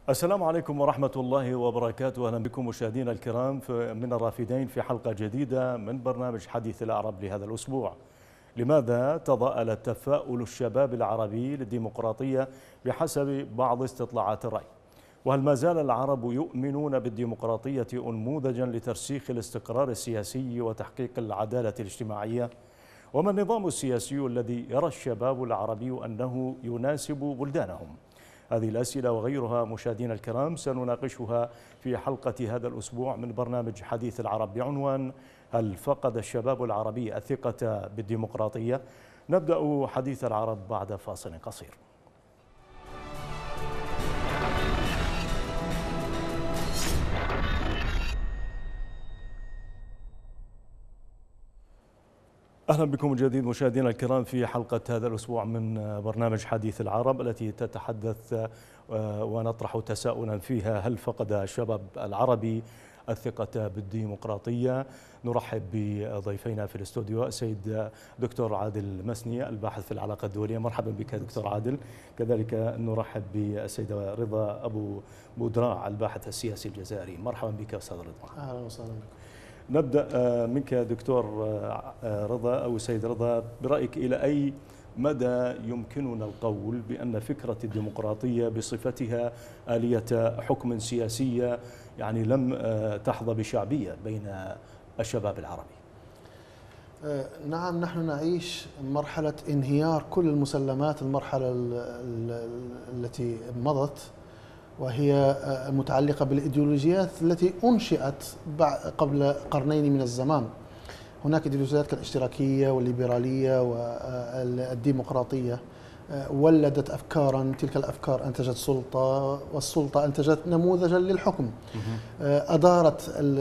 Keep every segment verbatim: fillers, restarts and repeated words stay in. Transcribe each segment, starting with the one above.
السلام عليكم ورحمة الله وبركاته. أهلا بكم مشاهدينا الكرام من الرافدين في حلقة جديدة من برنامج حديث العرب لهذا الأسبوع. لماذا تضاءل تفاؤل الشباب العربي للديمقراطية بحسب بعض استطلاعات الرأي؟ وهل ما زال العرب يؤمنون بالديمقراطية أنموذجا لترسيخ الاستقرار السياسي وتحقيق العدالة الاجتماعية؟ وما النظام السياسي الذي يرى الشباب العربي أنه يناسب بلدانهم؟ هذه الأسئلة وغيرها مشاهدينا الكرام سنناقشها في حلقة هذا الأسبوع من برنامج حديث العرب بعنوان هل فقد الشباب العربي الثقة بالديمقراطية؟ نبدأ حديث العرب بعد فاصل قصير. أهلا بكم من جديد مشاهدينا الكرام في حلقة هذا الأسبوع من برنامج حديث العرب التي تتحدث ونطرح تساؤلا فيها هل فقد الشباب العربي الثقة بالديمقراطية؟ نرحب بضيفينا في الاستوديو السيد دكتور عادل مسني الباحث في العلاقات الدولية. مرحبا بك دكتور عادل. كذلك نرحب بالسيدة رضا أبو بودراع الباحث السياسي الجزائري. مرحبا بك أستاذ رضا. أهلا وسهلا بكم. نبدأ منك دكتور رضا أو سيد رضا، برأيك إلى أي مدى يمكننا القول بأن فكرة الديمقراطية بصفتها آلية حكم سياسية يعني لم تحظى بشعبية بين الشباب العربي؟ نعم، نحن نعيش مرحلة انهيار كل المسلمات المرحلة التي مضت، وهي متعلقة بالإيديولوجيات التي أنشئت قبل قرنين من الزمان. هناك إيديولوجيات كالاشتراكية والليبرالية والديمقراطية ولدت أفكارا، تلك الأفكار أنتجت سلطة، والسلطة أنتجت نموذجا للحكم. أدارت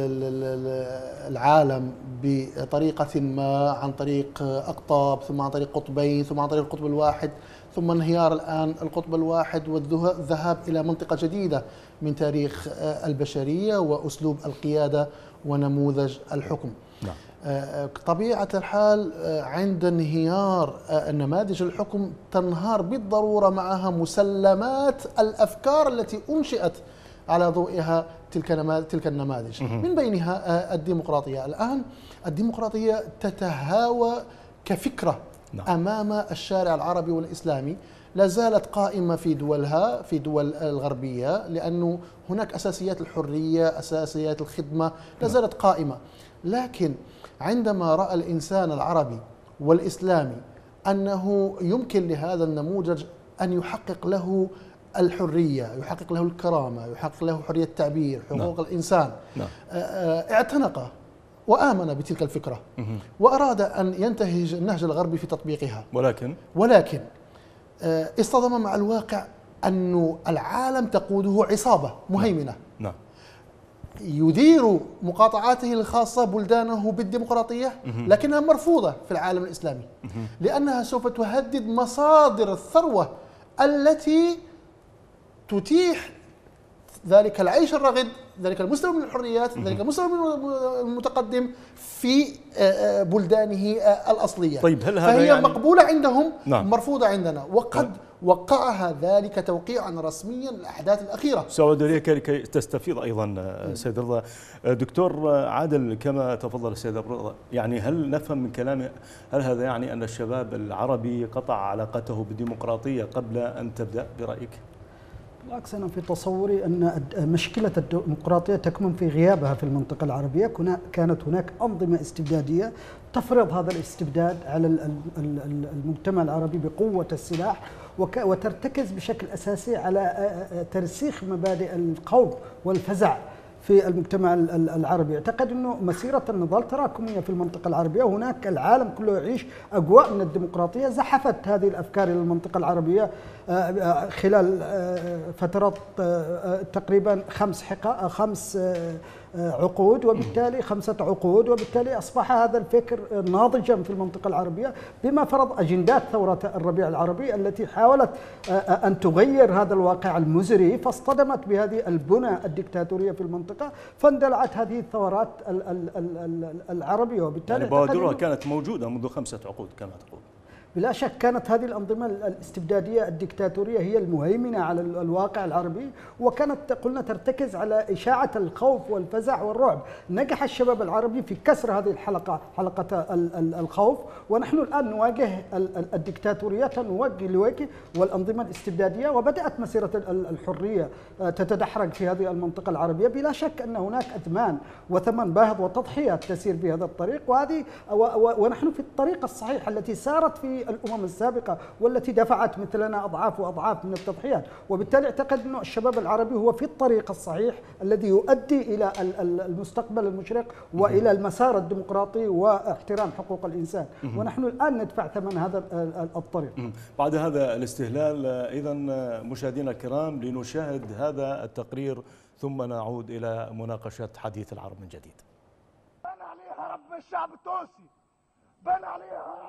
العالم بطريقة ما عن طريق أقطاب، ثم عن طريق قطبين، ثم عن طريق القطب الواحد، ثم انهيار الآن القطب الواحد والذهاب إلى منطقة جديدة من تاريخ البشرية وأسلوب القيادة ونموذج الحكم. نعم. طبيعة الحال عند انهيار نماذج الحكم تنهار بالضرورة معها مسلمات الأفكار التي أنشئت على ضوئها تلك تلك النماذج، من بينها الديمقراطية. الآن الديمقراطية تتهاوى كفكرة نعم. أمام الشارع العربي والإسلامي، لا زالت قائمة في دولها في دول الغربية، لأنه هناك أساسيات الحرية، أساسيات الخدمة لا زالت قائمة. لكن عندما رأى الإنسان العربي والإسلامي أنه يمكن لهذا النموذج أن يحقق له الحرية، يحقق له الكرامة، يحقق له حرية التعبير، حقوق نعم. الإنسان نعم. اعتنق وآمن بتلك الفكرة وأراد أن ينتهج النهج الغربي في تطبيقها، ولكن ولكن اصطدم مع الواقع أن العالم تقوده عصابة مهيمنة نعم. يدير مقاطعاته الخاصة بلدانه بالديمقراطية، لكنها مرفوضة في العالم الإسلامي لأنها سوف تهدد مصادر الثروة التي تتيح ذلك العيش الرغد، ذلك المستوى من الحريات، ذلك المستوى المتقدم في بلدانه الأصلية. طيب هل هذا فهي يعني مقبولة عندهم نعم. مرفوضة عندنا، وقد نعم. وقعها ذلك توقيعا رسميا للأحداث الأخيرة. سأعود إليك لكي تستفيض أيضا سيد رضا. دكتور عادل، كما تفضل السيد رضا، يعني هل نفهم من كلامه هل هذا يعني أن الشباب العربي قطع علاقته بالديمقراطية قبل أن تبدأ برأيك؟ بالعكس، أنا في تصوري أن مشكلة الديمقراطية تكمن في غيابها في المنطقة العربية. كانت هناك أنظمة استبدادية تفرض هذا الاستبداد على المجتمع العربي بقوة السلاح، وترتكز بشكل أساسي على ترسيخ مبادئ القوم والفزع في المجتمع العربي. اعتقد أنه مسيرة النضال تراكمية في المنطقة العربية، هناك العالم كله يعيش أجواء من الديمقراطية، زحفت هذه الأفكار إلى المنطقة العربية خلال فترات تقريبا خمس حقا خمس عقود، وبالتالي خمسة عقود، وبالتالي أصبح هذا الفكر ناضجا في المنطقة العربية بما فرض أجندات ثورة الربيع العربي التي حاولت أن تغير هذا الواقع المزري، فاصطدمت بهذه البنى الدكتاتورية في المنطقة، فاندلعت هذه الثورات العربية. وبالتالي يعني بوادرها كانت موجودة منذ خمسة عقود كما تقول. بلا شك كانت هذه الأنظمة الاستبدادية الدكتاتورية هي المهيمنة على الواقع العربي، وكانت قلنا ترتكز على إشاعة الخوف والفزع والرعب. نجح الشباب العربي في كسر هذه الحلقة، حلقة الخوف، ونحن الآن نواجه الدكتاتوريات نواجه والأنظمة الاستبدادية، وبدأت مسيرة الحرية تتدحرج في هذه المنطقة العربية. بلا شك أن هناك أثمان وثمن باهظ وتضحيات تسير في هذا الطريق، وهذه ونحن في الطريق الصحيح التي سارت في الأمم السابقة والتي دفعت مثلنا أضعاف وأضعاف من التضحيات. وبالتالي أعتقد أن الشباب العربي هو في الطريق الصحيح الذي يؤدي إلى المستقبل المشرق وإلى المسار الديمقراطي واحترام حقوق الإنسان، ونحن الآن ندفع ثمن هذا الطريق. بعد هذا الاستهلال إذا مشاهدينا الكرام لنشاهد هذا التقرير ثم نعود إلى مناقشة حديث العرب من جديد. بان عليها رب الشعب التونسي، بان عليها رب،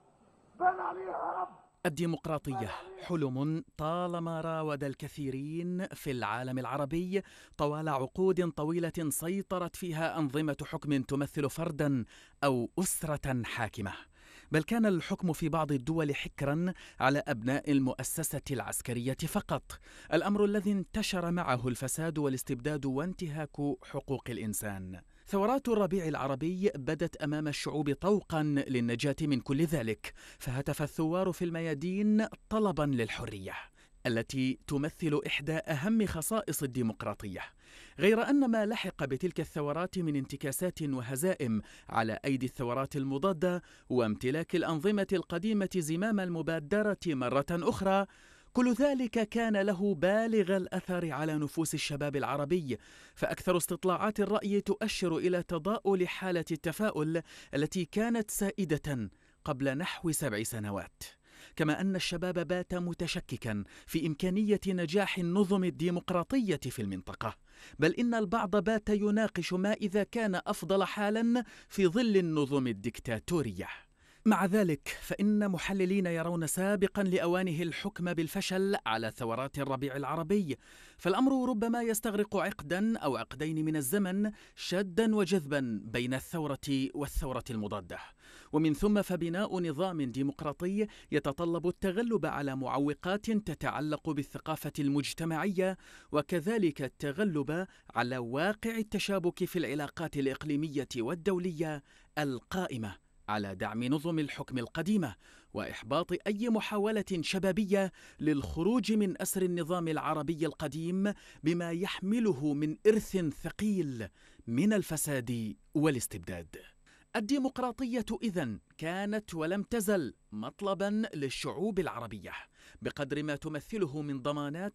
بان عليها رب. الديمقراطية حلم طالما راود الكثيرين في العالم العربي طوال عقود طويلة سيطرت فيها أنظمة حكم تمثل فردا أو أسرة حاكمة، بل كان الحكم في بعض الدول حكرا على أبناء المؤسسة العسكرية فقط، الأمر الذي انتشر معه الفساد والاستبداد وانتهاك حقوق الإنسان. ثورات الربيع العربي بدت أمام الشعوب طوقا للنجاة من كل ذلك، فهتف الثوار في الميادين طلبا للحرية التي تمثل إحدى أهم خصائص الديمقراطية، غير أن ما لحق بتلك الثورات من انتكاسات وهزائم على أيدي الثورات المضادة وامتلاك الأنظمة القديمة زمام المبادرة مرة أخرى، كل ذلك كان له بالغ الأثر على نفوس الشباب العربي، فأكثر استطلاعات الرأي تؤشر إلى تضاؤل حالة التفاؤل التي كانت سائدة قبل نحو سبع سنوات، كما أن الشباب بات متشككا في إمكانية نجاح النظم الديمقراطية في المنطقة، بل إن البعض بات يناقش ما إذا كان أفضل حالا في ظل النظم الدكتاتورية. مع ذلك فإن محللين يرون سابقا لأوانه الحكم بالفشل على ثورات الربيع العربي، فالأمر ربما يستغرق عقدا أو عقدين من الزمن شدا وجذبا بين الثورة والثورة المضادة، ومن ثم فبناء نظام ديمقراطي يتطلب التغلب على معوقات تتعلق بالثقافة المجتمعية، وكذلك التغلب على واقع التشابك في العلاقات الإقليمية والدولية القائمة على دعم نظم الحكم القديمة، وإحباط أي محاولة شبابية للخروج من أسر النظام العربي القديم بما يحمله من إرث ثقيل من الفساد والاستبداد. الديمقراطية إذن كانت ولم تزل مطلبا للشعوب العربية بقدر ما تمثله من ضمانات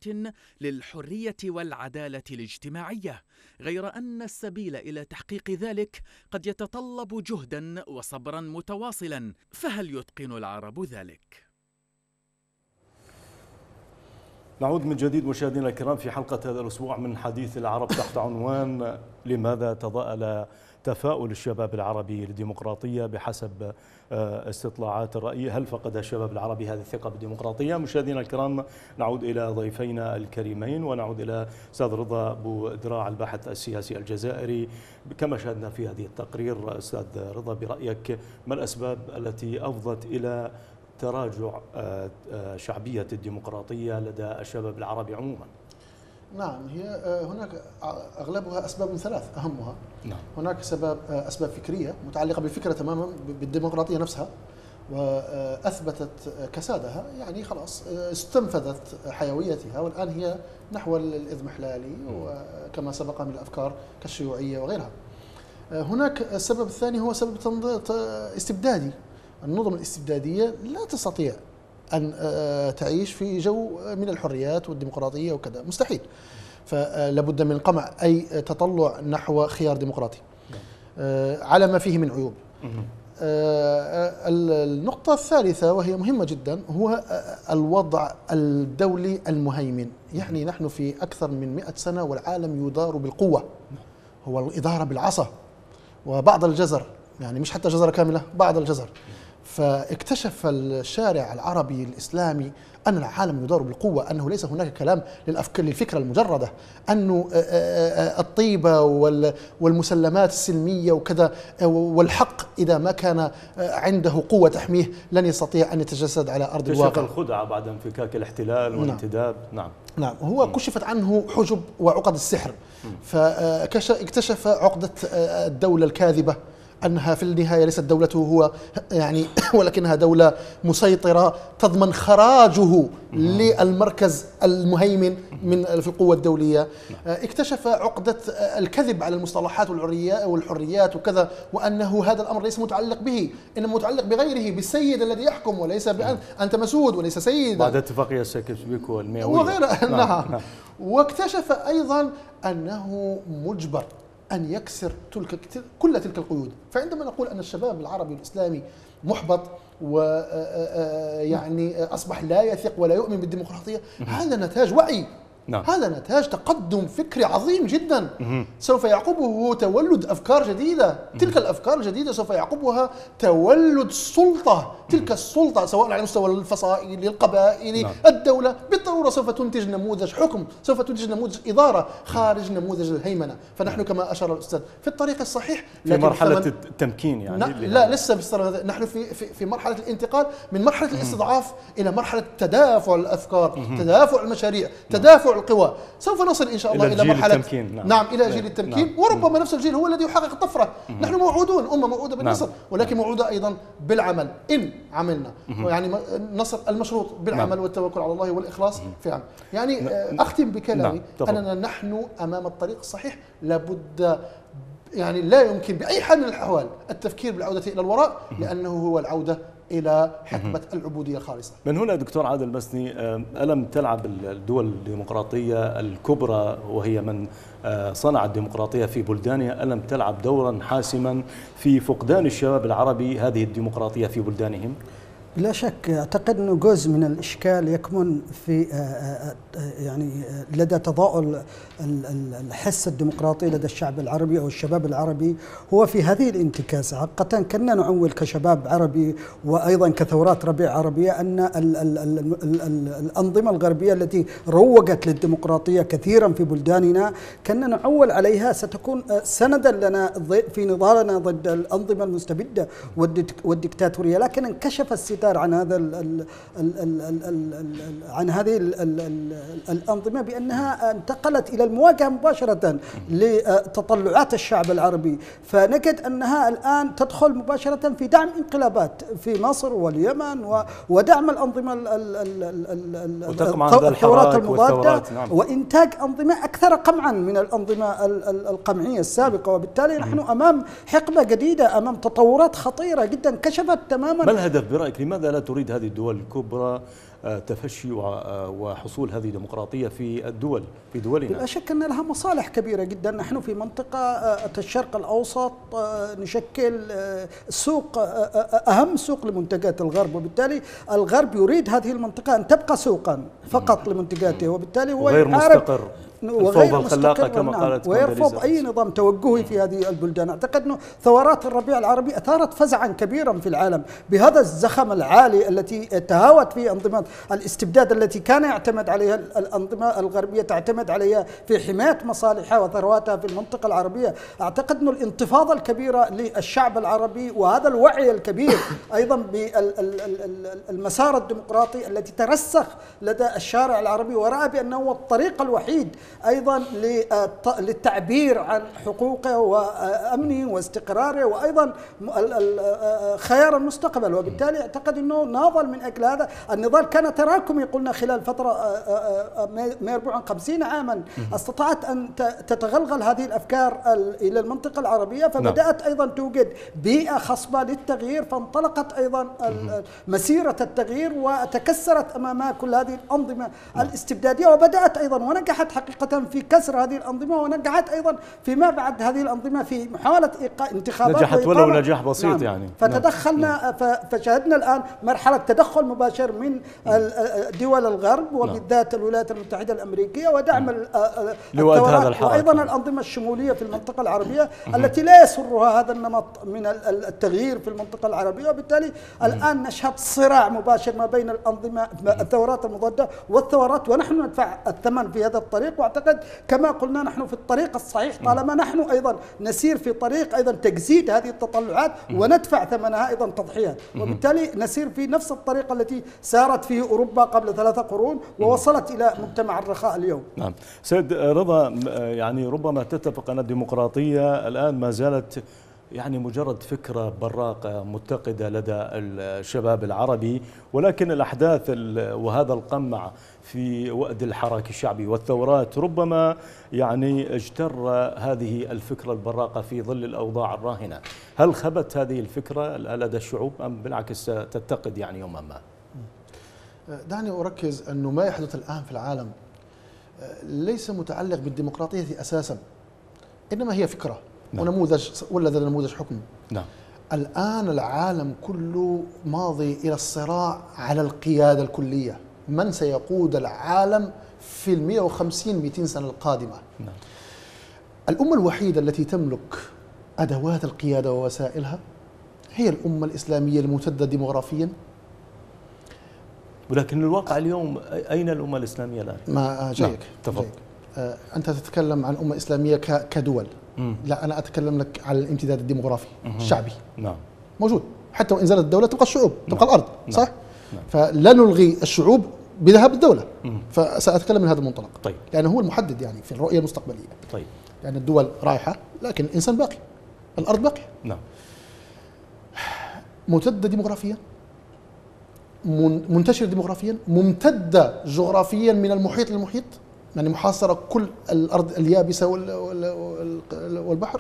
للحرية والعدالة الاجتماعية، غير أن السبيل إلى تحقيق ذلك قد يتطلب جهدا وصبرا متواصلا، فهل يتقن العرب ذلك؟ نعود من جديد مشاهدينا الكرام في حلقة هذا الأسبوع من حديث العرب تحت عنوان لماذا تضاءل تفاؤل الشباب العربي للديمقراطية بحسب استطلاعات الرأي؟ هل فقد الشباب العربي هذه الثقة بالديمقراطية؟ مشاهدينا الكرام نعود إلى ضيفينا الكريمين، ونعود إلى أستاذ رضا أبو دراع الباحث السياسي الجزائري. كما شاهدنا في هذه التقرير أستاذ رضا، برأيك ما الأسباب التي أفضت إلى تراجع شعبية الديمقراطية لدى الشباب العربي عموما؟ نعم، هي هناك أغلبها أسباب ثلاث أهمها. نعم. هناك سبب أسباب فكرية متعلقة بالفكرة تماما بالديمقراطية نفسها، وأثبتت كسادها، يعني خلاص استنفذت حيويتها والآن هي نحو الإضمحلالي وكما سبق من الأفكار كالشيوعية وغيرها. هناك السبب الثاني هو سبب استبدادي. النظم الاستبدادية لا تستطيع أن تعيش في جو من الحريات والديمقراطية وكذا، مستحيل. فلابد من قمع أي تطلع نحو خيار ديمقراطي على ما فيه من عيوب. النقطة الثالثة وهي مهمة جدا هو الوضع الدولي المهيمن. يعني نحن في أكثر من مئة سنة والعالم يدار بالقوة، هو الإدارة بالعصا وبعض الجزر، يعني مش حتى جزرة كاملة، بعض الجزر. فاكتشف الشارع العربي الإسلامي أن العالم يدار بالقوة، أنه ليس هناك كلام للأفكار للفكرة المجردة، أنه الطيبة والمسلمات السلمية وكذا والحق إذا ما كان عنده قوة تحميه لن يستطيع أن يتجسد على أرض الواقع. كشف الخدعة بعد انفكاك الاحتلال والانتداب. نعم نعم هو كشفت عنه حجب وعقد السحر، فاكتشف عقدة الدولة الكاذبة، أنها في النهاية ليست دولته هو يعني ولكنها دولة مسيطرة تضمن خراجه للمركز المهيمن من في القوة الدولية. اكتشف عقدة الكذب على المصطلحات والحريات وكذا، وأنه هذا الأمر ليس متعلق به، إنما متعلق بغيره، بالسيد الذي يحكم، وليس بأن أنت مسود وليس سيدا، بعد اتفاقية ساكس-بيكو والمئوية وغيرها. نعم. نعم. واكتشف أيضا أنه مجبر أن يكسر تلك كل تلك القيود. فعندما نقول أن الشباب العربي الإسلامي محبط ويعني أصبح لا يثق ولا يؤمن بالديمقراطية، هذا نتاج وعي. نعم. هذا نتاج تقدم فكري عظيم جدا سوف يعقبه تولد أفكار جديدة. تلك الأفكار الجديدة سوف يعقبها تولد سلطة. تلك السلطة سواء على مستوى الفصائل، القبائل، نعم. الدولة بالضرورة سوف تنتج نموذج حكم، سوف تنتج نموذج إدارة خارج نموذج الهيمنة. فنحن كما أشار الأستاذ في الطريق الصحيح، في مرحلة التمكين يعني. لا لسه نحن في في في مرحلة الانتقال من مرحلة الاستضعاف إلى مرحلة تدافع الأفكار، تدافع المشاريع، تدافع القوى. سوف نصل إن شاء الله إلى, إلى مرحلة التمكين. نعم. نعم إلى جيل التمكين. نعم. وربما نفس الجيل هو الذي يحقق الطفرة. نحن موعودون، أمة موعودة بالنصر. نعم. ولكن موعودة أيضا بالعمل إن عملنا. يعني نصر المشروط بالعمل. نعم. والتوكل على الله والإخلاص في عمل. يعني نعم. أختم بكلامي. نعم. أننا نحن أمام الطريق الصحيح، لابد يعني لا يمكن بأي حال من الأحوال التفكير بالعودة إلى الوراء، لأنه هو العودة إلى حقبة العبودية الخالصة. من هنا دكتور عادل مسني، ألم تلعب الدول الديمقراطية الكبرى وهي من صنع الديمقراطية في بلدانها، ألم تلعب دورا حاسما في فقدان الشباب العربي هذه الديمقراطية في بلدانهم؟ لا شك. أعتقد أنه جزء من الإشكال يكمن في يعني لدى تضاؤل الحس الديمقراطي لدى الشعب العربي أو الشباب العربي، هو في هذه الانتكاسة. حقيقة كنا نعول كشباب عربي وأيضا كثورات ربيع عربية أن ال ال ال ال الأنظمة الغربية التي روجت للديمقراطية كثيرا في بلداننا كنا نعول عليها ستكون سندا لنا في نضالنا ضد الأنظمة المستبدة والديكتاتورية، لكن انكشف الستار عن هذا ال ال ال ال ال ال عن هذه ال ال ال الأنظمة بأنها انتقلت إلى المواجهة مباشرة لتطلعات الشعب العربي، فنجد أنها الآن تدخل مباشرة في دعم انقلابات في مصر واليمن ودعم الأنظمة الثورات المضادة، نعم. وإنتاج أنظمة أكثر قمعا من الأنظمة القمعية السابقة، وبالتالي نحن أمام حقبة جديدة، أمام تطورات خطيرة جدا كشفت تماما. ما الهدف برأيك؟ لماذا لا تريد هذه الدول الكبرى تفشي وحصول هذه الديمقراطية في الدول في دولنا؟ لا شك أن لها مصالح كبيرة جدا. نحن في منطقة الشرق الأوسط نشكل سوق أهم سوق لمنتجات الغرب، وبالتالي الغرب يريد هذه المنطقة أن تبقى سوقا فقط لمنتجاته، وبالتالي هو غير مستقر، وغير الخلاقة كما نعم. قالت، ويرفض أي نظام توجهي في هذه البلدان. أعتقد أنه ثورات الربيع العربي أثارت فزعا كبيرا في العالم بهذا الزخم العالي التي تهاوت فيه أنظمة الاستبداد التي كان يعتمد عليها الأنظمة الغربية، تعتمد عليها في حماية مصالحها وثرواتها في المنطقة العربية. أعتقد أنه الانتفاضة الكبيرة للشعب العربي وهذا الوعي الكبير أيضا بالمسار الديمقراطي التي ترسخ لدى الشارع العربي، ورأى بأنه هو الطريق الوحيد أيضا للتعبير عن حقوقه وأمنه واستقراره وأيضا خيار المستقبل. وبالتالي أعتقد أنه ناضل من أجل هذا النضال. كان تراكمي قلنا خلال فترة ما يربع عن خمسين عاما، استطاعت أن تتغلغل هذه الأفكار إلى المنطقة العربية، فبدأت أيضا توجد بيئة خصبة للتغيير، فانطلقت أيضا مسيرة التغيير وتكسرت أمامها كل هذه الأنظمة الاستبدادية، وبدأت أيضا ونجحت حقيقة في كسر هذه الأنظمة، ونجحت أيضا فيما بعد هذه الأنظمة في محاولة انتخابات نجحت ولو نجاح بسيط. نعم. يعني فتدخلنا نعم. فشاهدنا الآن مرحلة تدخل مباشر من دول الغرب وبالذات الولايات المتحدة الأمريكية، ودعم الثورات وأيضا الأنظمة الشمولية في المنطقة العربية التي لا يسرها هذا النمط من التغيير في المنطقة العربية. وبالتالي الآن نشهد صراع مباشر ما بين الأنظمة الثورات المضادة والثورات، ونحن ندفع الثمن في هذا الطريق. واعتقد كما قلنا نحن في الطريق الصحيح طالما نحن أيضا نسير في طريق أيضا تجسيد هذه التطلعات وندفع ثمنها أيضا تضحيات، وبالتالي نسير في نفس الطريق التي سارت فيه أوروبا قبل ثلاثة قرون ووصلت إلى مجتمع الرخاء اليوم. نعم سيد رضا، يعني ربما تتفق أن الديمقراطية الآن ما زالت يعني مجرد فكرة براقة متقدة لدى الشباب العربي، ولكن الأحداث وهذا القمع في وأد الحراك الشعبي والثورات ربما يعني اجتر هذه الفكرة البراقة في ظل الأوضاع الراهنة. هل خبت هذه الفكرة لدى الشعوب أم بالعكس تتقد يعني يوما ما؟ دعني أركز أنه ما يحدث الآن في العالم ليس متعلق بالديمقراطية أساسا، إنما هي فكرة نعم. ونموذج ولا ذا نموذج حكم. نعم. الآن العالم كله ماضي إلى الصراع على القيادة الكلية، من سيقود العالم في المئة وخمسين مئتين سنة القادمة. نعم. الأمة الوحيدة التي تملك أدوات القيادة ووسائلها هي الأمة الإسلامية الممتدة ديموغرافيا. ولكن الواقع اليوم أين الأمة الإسلامية الآن؟ ما جايك. نعم. تفضل. آه أنت تتكلم عن أمة إسلامية كدول. مم. لا، أنا أتكلم لك على الامتداد الديموغرافي مم. الشعبي. نعم. موجود، حتى وإن زالت الدولة تبقى الشعوب، تبقى نعم. الأرض، صح؟ نعم. فلا نلغي الشعوب بذهاب الدولة. مم. فسأتكلم من هذا المنطلق. طيب. لأنه هو المحدد يعني في الرؤية المستقبلية. طيب. يعني الدول رايحة لكن الإنسان باقي، الأرض باقية. نعم. ممتدة ديموغرافيا، منتشرة ديموغرافيا، ممتدة جغرافيا من المحيط للمحيط، يعني محاصرة كل الأرض اليابسة والبحر،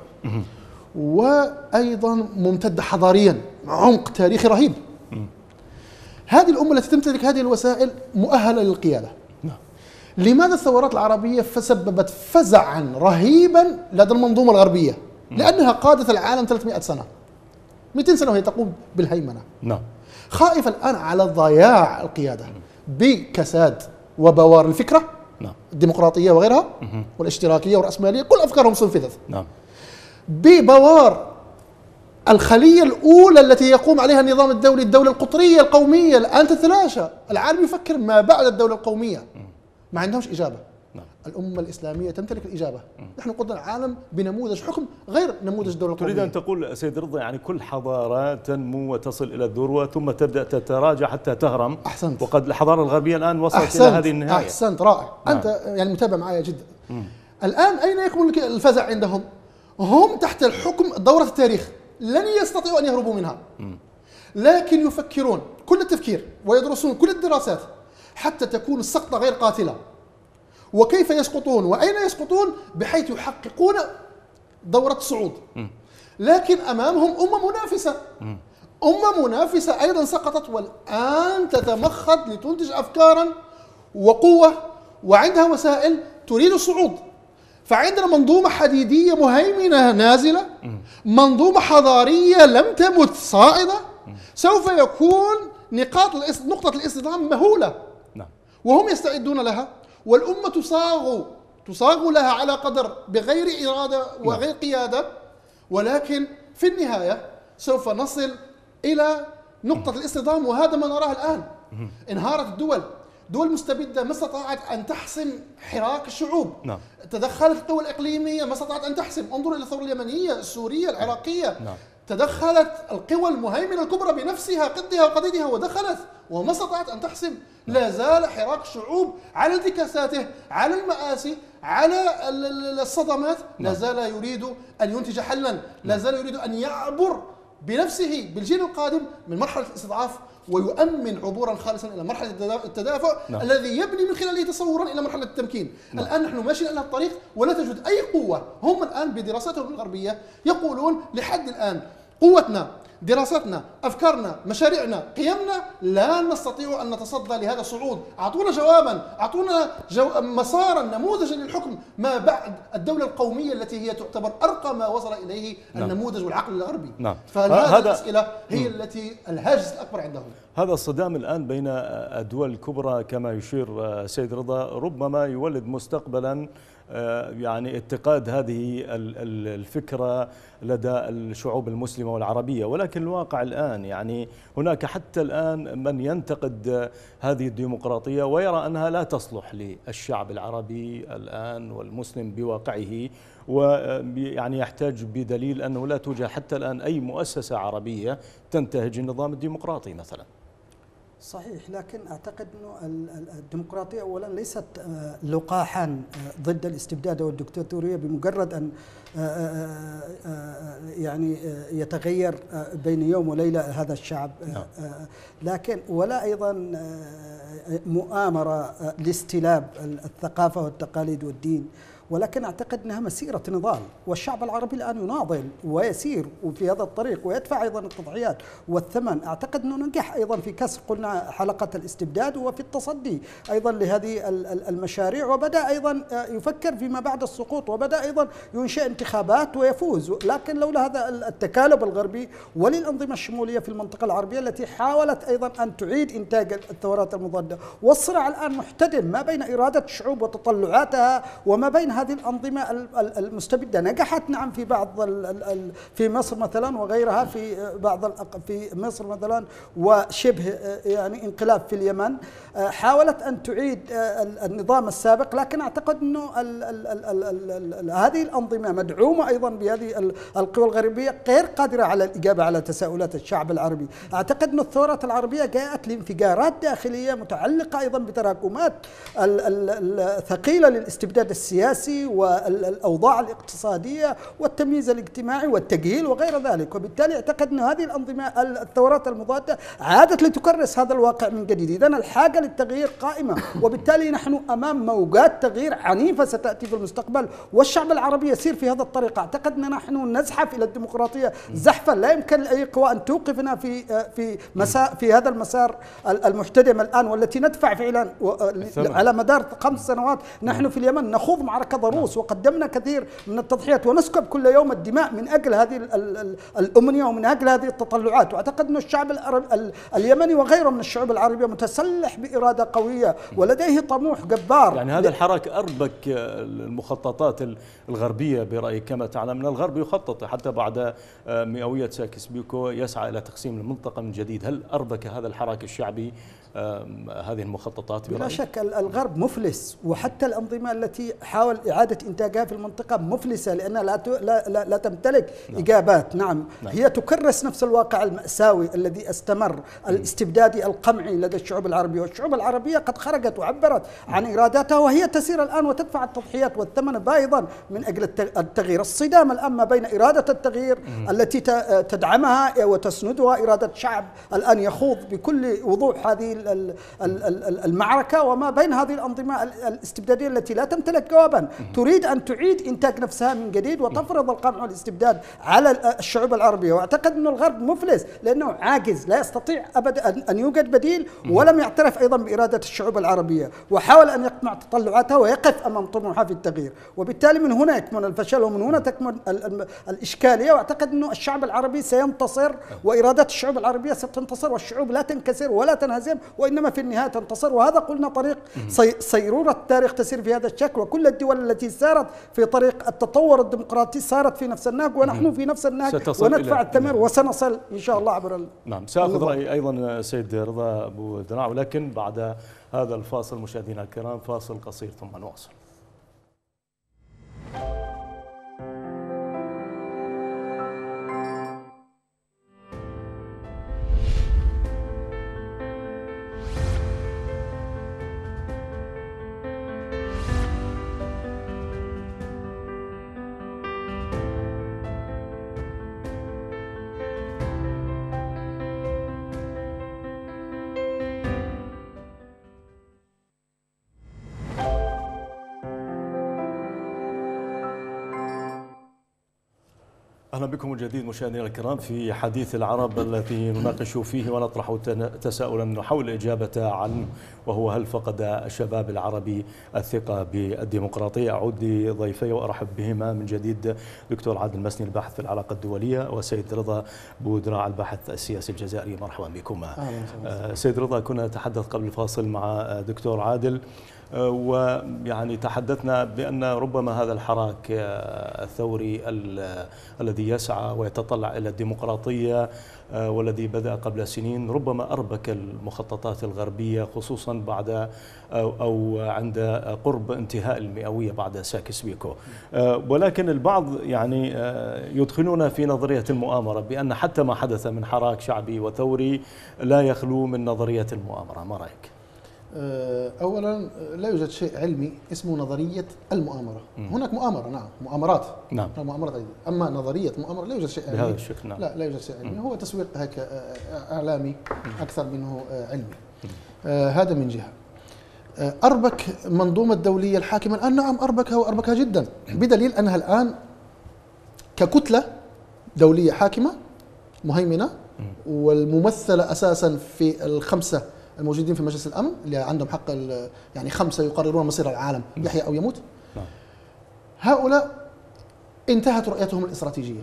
وأيضا ممتدة حضاريا، عمق تاريخي رهيب. هذه الأمة التي تمتلك هذه الوسائل مؤهلة للقيادة. لماذا الثورات العربية سببت فزعا رهيبا لدى المنظومة الغربية؟ لأنها قادت العالم ثلاثمئة سنة، مئتين سنة وهي تقوم بالهيمنة. نعم. خائفة الآن على ضياع القيادة بكساد وبوار الفكرة، نعم. الديمقراطية وغيرها والاشتراكية والرأسمالية، كل أفكارهم استنفذت. نعم. ببوار الخلية الأولى التي يقوم عليها النظام الدولي، الدولة القطرية القومية الآن تتلاشى. العالم يفكر ما بعد الدولة القومية، ما عندهمش إجابة. نعم. الأمة الإسلامية تمتلك الإجابة. نحن قدنا العالم بنموذج حكم غير نموذج الدولة القومية. تريد أن تقول سيد رضا يعني كل حضارة تنمو وتصل إلى الذروة ثم تبدأ تتراجع حتى تهرم. أحسنت. وقد الحضارة الغربية الآن وصلت أحسنت. إلى هذه النهاية. أحسنت، رائع. نعم. أنت يعني متابع معي جدا. مم. الآن أين يكمن الفزع عندهم؟ هم تحت الحكم دورة التاريخ، لن يستطيعوا أن يهربوا منها. مم. لكن يفكرون كل التفكير ويدرسون كل الدراسات حتى تكون السقطة غير قاتلة. وكيف يسقطون وأين يسقطون بحيث يحققون دورة الصعود. لكن أمامهم أمة منافسة، أمة منافسة أيضا سقطت والآن تتمخض لتنتج أفكارا وقوة وعندها وسائل تريد الصعود. فعندنا منظومة حديدية مهيمنة نازلة، منظومة حضارية لم تمت صاعدة، سوف يكون نقاط نقطة الاصطدام مهولة، وهم يستعدون لها، والأمة تصاغ تصاغ لها على قدر بغير إرادة وغير قيادة. ولكن في النهاية سوف نصل إلى نقطة الاصطدام، وهذا ما نراه الآن. انهارت الدول، دول مستبدة ما استطاعت أن تحسم حراك الشعوب. نعم. تدخلت القوى الإقليمية ما استطاعت أن تحسم، انظر إلى الثورة اليمنية، السورية، العراقية. نعم. تدخلت القوى المهيمنة الكبرى بنفسها، قدها وقضيدها، ودخلت وما استطاعت أن تحسم. لا زال حراك الشعوب على انتكاساته، على المآسي، على الصدمات. لا زال يريد أن ينتج حلا، لا زال يريد أن يعبر بنفسه بالجيل القادم من مرحلة الاستضعاف ويؤمن عبورا خالصا إلى مرحلة التدافع. نعم. الذي يبني من خلاله تصورا إلى مرحلة التمكين. نعم. الآن نحن ماشيين على الطريق ولا تجد أي قوة. هم الآن بدراستهم الغربية يقولون لحد الآن قوتنا، دراستنا، أفكارنا، مشاريعنا، قيمنا، لا نستطيع أن نتصدى لهذا الصعود. أعطونا جوابا، أعطونا جو مسارا، نموذجا للحكم ما بعد الدولة القومية التي هي تعتبر أرقى ما وصل إليه نعم. النموذج والعقل الغربي. نعم. فهذه الأسئلة هي م. التي الهاجس الأكبر عندهم. هذا الصدام الآن بين الدول الكبرى كما يشير سيد رضا ربما يولد مستقبلا يعني اتقاد هذه الفكرة لدى الشعوب المسلمة والعربية، ولكن الواقع الآن يعني هناك حتى الآن من ينتقد هذه الديمقراطية ويرى أنها لا تصلح للشعب العربي الآن والمسلم بواقعه، ويعني يحتاج بدليل أنه لا توجد حتى الآن أي مؤسسة عربية تنتهج النظام الديمقراطي مثلا. صحيح، لكن أعتقد أنه الديمقراطية أولا ليست لقاحا ضد الاستبداد والدكتاتورية بمجرد أن يعني يتغير بين يوم وليلة هذا الشعب، لكن ولا أيضا مؤامرة لاستلاب الثقافة والتقاليد والدين، ولكن أعتقد أنها مسيرة نضال، والشعب العربي الآن يناضل ويسير في هذا الطريق ويدفع أيضا التضحيات والثمن. أعتقد أنه ننجح أيضا في كسر قلنا حلقة الاستبداد وفي التصدي أيضا لهذه المشاريع، وبدأ أيضا يفكر فيما بعد السقوط، وبدأ أيضا ينشئ انتخابات ويفوز. لكن لولا هذا التكالب الغربي وللأنظمة الشمولية في المنطقة العربية التي حاولت أيضا أن تعيد إنتاج الثورات المضادة، والصراع الآن محتدم ما بين إرادة الشعوب وتطلعاتها وما بين هذه الأنظمة المستبدة. نجحت نعم في بعض في مصر مثلا وغيرها، في بعض في مصر مثلا وشبه يعني انقلاب في اليمن، حاولت أن تعيد النظام السابق، لكن أعتقد أنه هذه الأنظمة مدعومة أيضا بهذه القوى الغربية غير قادرة على الإجابة على تساؤلات الشعب العربي. أعتقد أن الثورات العربية جاءت لانفجارات داخلية متعلقة أيضا بتراكمات الثقيلة للاستبداد السياسي والأوضاع الاقتصادية والتمييز الاجتماعي والتجهيل وغير ذلك، وبالتالي اعتقد أن هذه الأنظمة الثورات المضادة عادت لتكرس هذا الواقع من جديد. إذن الحاجة للتغيير قائمة، وبالتالي نحن أمام موجات تغيير عنيفة ستأتي في المستقبل، والشعب العربي يسير في هذا الطريق. أعتقد أن نحن نزحف إلى الديمقراطية زحفا لا يمكن لأي قوى أن توقفنا في في مسار في هذا المسار المحتدم الآن، والتي ندفع فعلا على مدار خمس سنوات. نحن في اليمن نخوض معركة ضروس وقدمنا كثير من التضحيات ونسكب كل يوم الدماء من أجل هذه الأمنية ومن أجل هذه التطلعات. وأعتقد أن الشعب اليمني وغيره من الشعوب العربية متسلح بإرادة قوية ولديه طموح جبار. يعني هذا الحراك أربك المخططات الغربية برأيك؟ كما تعلم أن الغرب يخطط حتى بعد مئوية سايكس بيكو يسعى إلى تقسيم المنطقة من جديد. هل أربك هذا الحراك الشعبي هذه المخططات برأيك؟ بلا شك الغرب مفلس، وحتى الأنظمة التي حاول إعادة إنتاجها في المنطقة مفلسة، لأنها لا لا لا, لا تمتلك نعم. إجابات. نعم. نعم هي تكرس نفس الواقع المأساوي الذي استمر الاستبدادي القمعي لدى الشعوب العربية، والشعوب العربية قد خرجت وعبرت عن إراداتها، وهي تسير الآن وتدفع التضحيات والثمن أيضا من أجل التغيير. الصدام الآن ما بين إرادة التغيير م. التي تدعمها وتسندها إرادة شعب الآن يخوض بكل وضوح هذه المعركة، وما بين هذه الأنظمة الاستبدادية التي لا تمتلك جوابا تريد أن تعيد إنتاج نفسها من جديد وتفرض القمع والاستبداد على الشعوب العربية. وأعتقد أن الغرب مفلس لأنه عاجز، لا يستطيع أبدا أن يوجد بديل، ولم يعترف أيضا بإرادة الشعوب العربية، وحاول أن يقمع تطلعاتها ويقف أمام طموحها في التغيير. وبالتالي من هنا يكمن الفشل ومن هنا تكمن الإشكالية. وأعتقد أن الشعب العربي سينتصر وإرادة الشعوب العربية ستنتصر، والشعوب لا تنكسر ولا تنهزم، وإنما في النهاية تنتصر. وهذا قلنا طريق صيرورة التاريخ تسير في هذا الشكل، وكل الدول التي سارت في طريق التطور الديمقراطي سارت في نفس النهج، ونحن في نفس النهج وندفع الثمر وسنصل إن شاء الله عبر. نعم سأخذ رأي أيضا سيد رضا أبو دراع، ولكن بعد هذا الفاصل مشاهدينا الكرام، فاصل قصير ثم نواصل. أهلا بكم من جديد مشاهدينا الكرام في حديث العرب الذي نناقش فيه ونطرح تساؤلا نحاول الإجابة عنه، وهو هل فقد الشباب العربي الثقة بالديمقراطية؟ أعود لضيفي وأرحب بهما من جديد، دكتور عادل مسني الباحث في العلاقة الدولية، وسيد رضا بودراع الباحث السياسي الجزائري. مرحبا بكما. سيد رضا، كنا نتحدث قبل الفاصل مع دكتور عادل ويعني تحدثنا بأن ربما هذا الحراك الثوري الذي يسعى ويتطلع إلى الديمقراطية والذي بدأ قبل سنين ربما أربك المخططات الغربية، خصوصا بعد أو, أو عند قرب انتهاء المئوية بعد ساكس بيكو. ولكن البعض يعني يدخلون في نظرية المؤامرة بأن حتى ما حدث من حراك شعبي وثوري لا يخلو من نظرية المؤامرة. ما رأيك؟ أولا لا يوجد شيء علمي اسمه نظرية المؤامرة. م. هناك مؤامرة، نعم، مؤامرات، نعم، مؤامرات عديدة. أما نظرية مؤامرة لا يوجد شيء علمي بهذا الشكل. نعم. لا لا يوجد شيء علمي، هو تسويق هيك إعلامي أكثر منه علمي. آه هذا من جهة. آه أربك منظومة الدولية الحاكمة الآن، نعم أربكها وأربكها جدا، بدليل أنها الآن ككتلة دولية حاكمة مهيمنة والممثلة أساسا في الخمسة الموجودين في مجلس الأمن اللي عندهم حق، يعني خمسة يقررون مصير العالم، يحيى أو يموت. هؤلاء انتهت رؤيتهم الاستراتيجية،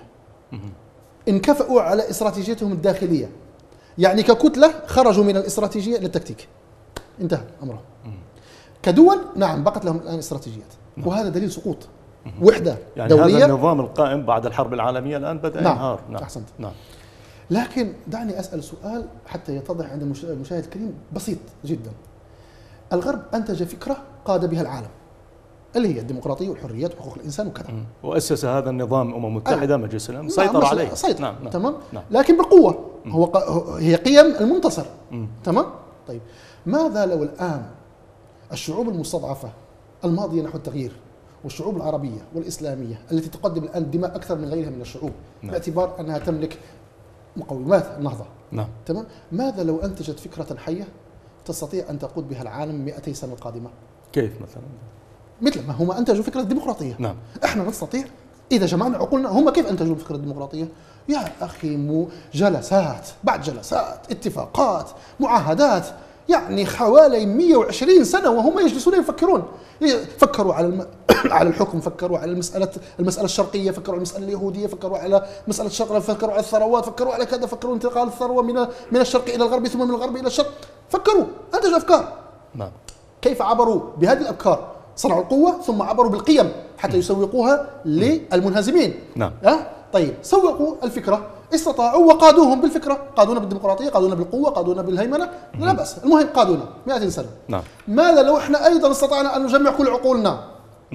انكفأوا على استراتيجيتهم الداخلية، يعني ككتلة خرجوا من الاستراتيجية للتكتيك، انتهى أمرهم. كدول نعم بقت لهم الآن استراتيجيات، وهذا دليل سقوط وحدة يعني دولية. هذا النظام القائم بعد الحرب العالمية الآن بدأ نعم. ينهار. نعم. أحسنت. نعم. لكن دعني أسأل سؤال حتى يتضح عند المشاهد الكريم، بسيط جدا. الغرب أنتج فكرة قاد بها العالم اللي هي الديمقراطية والحريات وحقوق الإنسان وكذا، وأسس هذا النظام أمم متحدة، مجلس الأمن، نعم، سيطر عليه، سيطر. نعم. نعم. تمام. نعم. لكن بالقوة. هو ق... هي قيم المنتصر. مم. تمام. طيب ماذا لو الآن الشعوب المستضعفة الماضية نحو التغيير والشعوب العربية والإسلامية التي تقدم الآن دماء أكثر من غيرها من الشعوب، نعم، باعتبار أنها تملك مقومات النهضة، نعم، تمام، ماذا لو أنتجت فكرة حية تستطيع أن تقود بها العالم مئتي سنة القادمة؟ كيف مثلا؟ مثل ما هم أنتجوا فكرة الديمقراطية. نعم. إحنا نستطيع إذا جمعنا عقولنا. هم كيف أنتجوا فكرة الديمقراطية؟ يا أخي مو جلسات بعد جلسات، اتفاقات، معاهدات، يعني حوالي مئة وعشرين سنة وهم يجلسون يفكرون، فكروا على الم... على الحكم، فكروا على المسألة المسألة الشرقية، فكروا على المسألة اليهودية، فكروا على مسألة الشرق، فكروا على الثروات، فكروا على كذا، فكروا انتقال الثروة من من الشرق إلى الغرب ثم من الغرب إلى الشرق، فكروا، أنتجوا أفكار. نعم. كيف عبروا بهذه الأفكار؟ صنعوا القوة ثم عبروا بالقيم حتى يسوقوها للمنهزمين. نعم. أه؟ طيب سوقوا الفكرة، استطاعوا وقادوهم بالفكرة، قادونا بالديمقراطية، قادونا بالقوة، قادونا بالهيمنة، لا بأس، المهم قادونا مئة سنة. نعم. ماذا لو احنا أيضا استطعنا أن نجمع كل عقولنا